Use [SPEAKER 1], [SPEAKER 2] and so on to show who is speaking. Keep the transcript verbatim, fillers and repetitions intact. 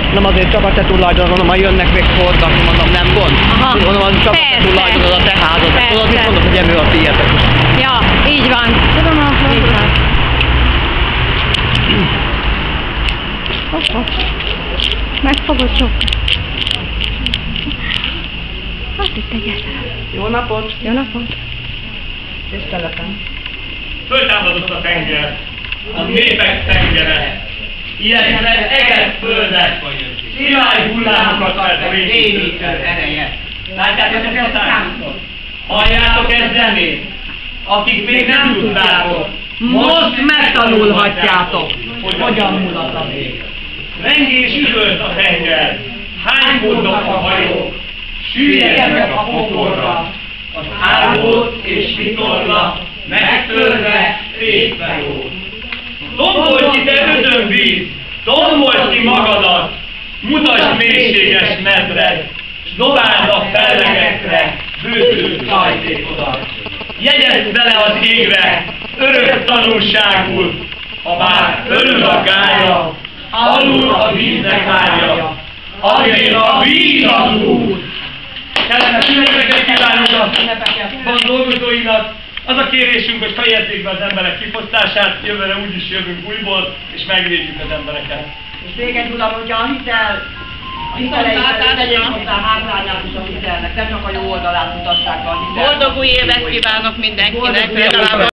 [SPEAKER 1] Nem azért csak a te tulajdonod, mondom, ha jönnek még forgatni, mondom, nem gond.
[SPEAKER 2] Aha.
[SPEAKER 1] Mondom, az csak a te tulajdonod, a te házad. Tudod, mit mondod, hogy emő a tiétek?
[SPEAKER 2] Ja, így van. Tudom, a így van. Hopp, hopp. Megfogod sok. Hát itt egy ezer.
[SPEAKER 1] Jó napot!
[SPEAKER 2] Jó napot!
[SPEAKER 1] Tiszteletem!
[SPEAKER 3] Föltámadott a tenger, a népek tengere, ilyen egész földet, szilárd hullámokat vett rémítő ereje. Látjátok ezt a számot? Halljátok ezt zenét? Akik még nem tudtátok, most megtanulhatjátok, hogy hogyan mutat a ég. Rengés üvölt a tenger, hánykodnak a hajók, süllyednek a pokorra, az árvót és vitorla, megtörve szétbe jó. Tombolj ki te ödön víz, tombolj ki magadat, mutasd mélységes medred, s dobáld a fellegekre bőtő sajtékodat. Jegyezd bele az égre, örök tanulságul, ha bár örül a gája, alul a víznek árja, azért a víz az út. Kellemes ünnepeket kívánunk a dolgozóinak. Az a kérésünk, hogy fejezzék be az emberek kifosztását, jövőre úgyis jövünk újból, és megvédjük az embereket.
[SPEAKER 4] És téged, Uram, hogyha a hitel, a hiteleiket tegyék hozzá hátrányát is a hitelnek, nem csak a jó oldalát mutassák be a hitelnek.
[SPEAKER 5] Boldog új évet kívánok mindenkinek!